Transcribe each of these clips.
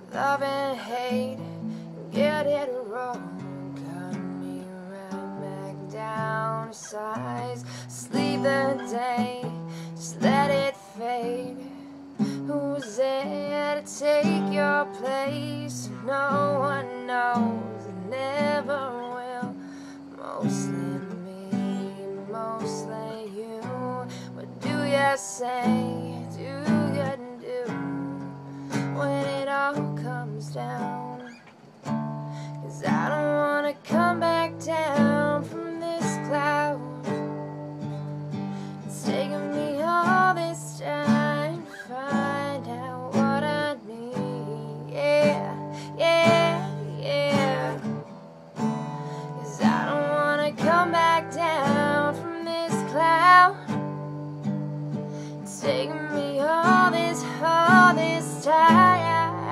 Love and hate, get it wrong. Cut me right back down to size. Sleep the day, just let it fade. Who's there to take your place? No one knows, and never will. Mostly me, mostly you. What do you say? Do you do when it all comes down? 'Cause I don't wanna come back down from this cloud. It's taken me all this time to find out what I need. Yeah, yeah, yeah. 'Cause I don't wanna come back down from this cloud. It's taken me all this time.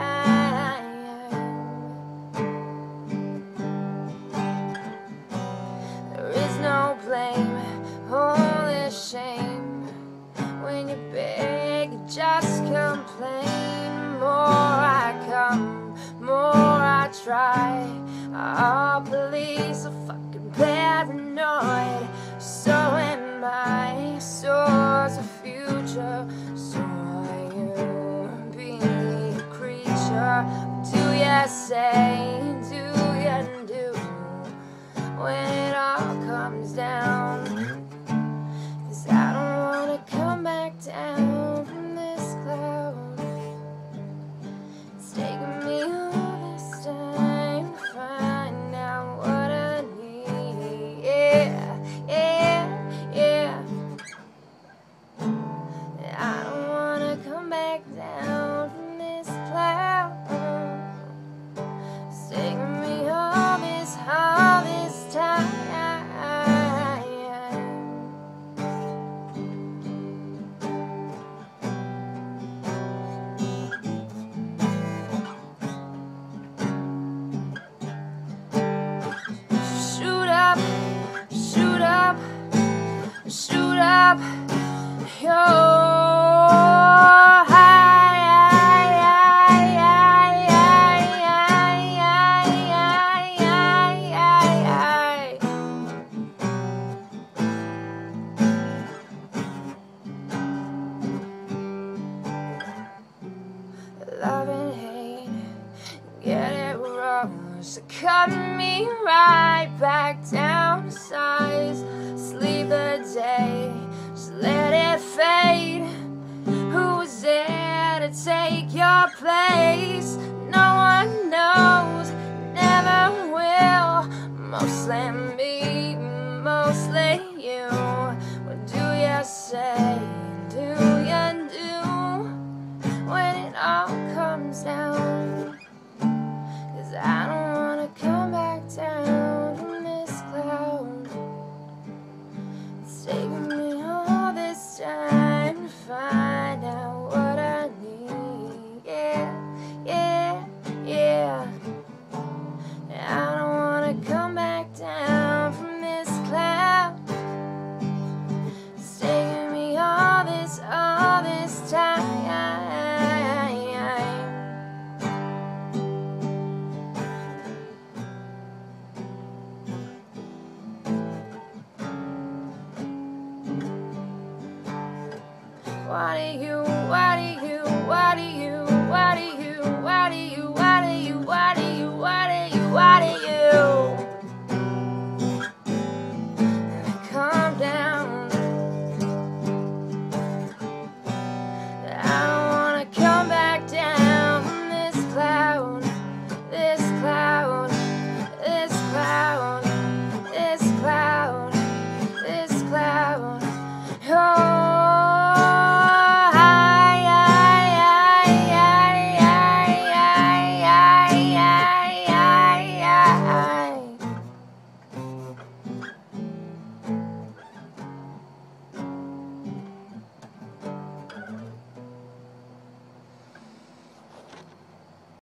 There is no blame, only shame. When you beg, you just complain. More I come, more I try. Our police are fucking paranoid. So am I. So's the future. So are you. Be a creature. What do you say? Do you do when it all comes down? 'Cause I don't wanna come back down from this cloud. It's taken me all this time to find out what I need. Yeah, yeah, yeah. I don't wanna come back down from this cloud. It's taken me all this time. Shoot up, shoot up, shoot up your love and hate, get it wrong. So cut me right back down to size. Sleep the day, just let it fade. Who's there to take your place? No one knows, never will. Mostly me, mostly you. What do you say? Do you do when it all comes down? 'Cause I don't wanna come back down from this cloud. It's taken me all this time to find out what I need. Yeah, yeah, yeah. I don't wanna come back down from this cloud. It's taken me all this time. Why do you, why do you, why do you, why do you, why do you, why do you, why do you, why do you, why do you?